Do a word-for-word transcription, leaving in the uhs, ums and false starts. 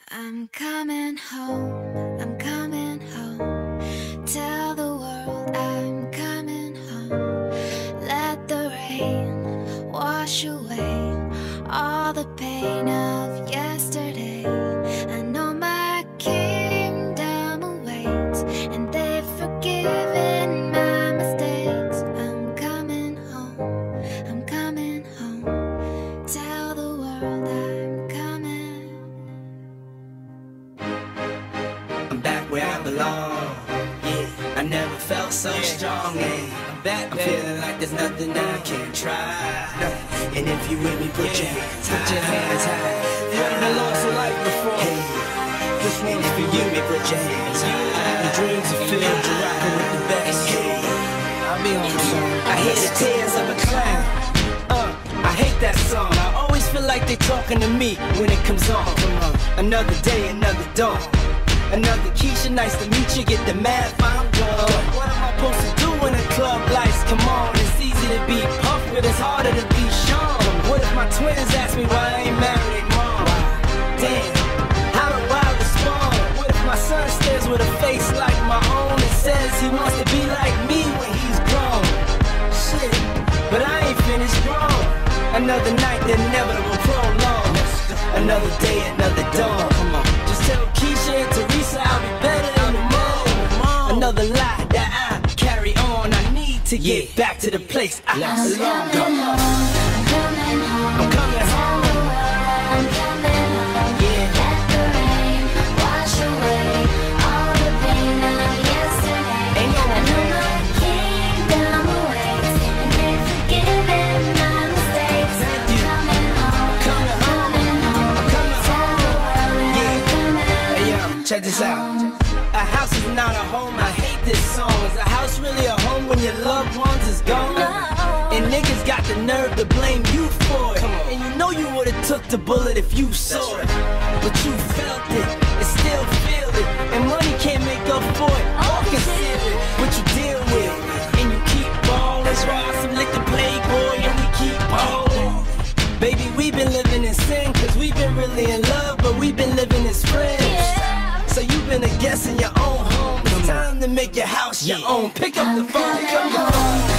I'm coming home, I'm coming home. Tell the world I'm coming home. Let the rain wash away all the pain of yesterday. I know my kingdom awaits, and they've forgiven my mistakes. I'm coming home, I'm coming home. Tell the world I'm coming. I'm back where I belong. Yeah, I never felt so yeah. strong. Yeah. I'm back, I'm feeling like there's nothing I can't try. And if you with me, put yeah. your hands high. Put your hands high. You ain't been lost a life before. Hey. This one's for you, me. Put your hands high. The dreams are filled, you're rocking with the best. Hey. I'll be on the song. I hear the tears of a clown. Uh, I hate that song. I always feel like they talking to me when it comes on. Come on. Another day, another dawn. Another Keisha, nice to meet you, get the math, I'm gone. What am I supposed to do when the club lights come on? It's easy to be puffed, but it's harder to be shown. What if my twins ask me why I ain't married their mom? Damn, how do I respond? What if my son stares with a face like my own and says he wants to be like me when he's grown? Shit, but I ain't finished grown. Another night, the inevitable prolong. Another day, another dawn. Come on, just tell Keisha and Teresa I'll be better in the morning. Another lie that I carry on. I need to get yeah. back to the place I I'm belong. coming home, I'm coming home. I'm coming home. Tell the world I'm coming home. Yeah. Let the rain wash away all the pain of yesterday. Ain't no I know my kingdom awaits, and they've forgiven my mistakes. Thank you. Coming home, Coming home. coming home. I'm coming Tell home. the world Yeah. I'm coming Hey yo, check this out. A house is not a home, I hate this song. Is a house really a home when your loved ones is gone? And niggas got the nerve to blame you for it. And you know you would've took the bullet if you saw it. But you felt it, and still feel it. And money can't make up for it, or conceal it. But you deal with it, and you keep ballin'. Let's ride some liquor playboy, and we keep ballin'. Baby, we been living in sin, cause we been really in love, but we been living as friends. Yeah. So you been a guest in your own home. It's time to make your house your own. Pick up the phone, come home.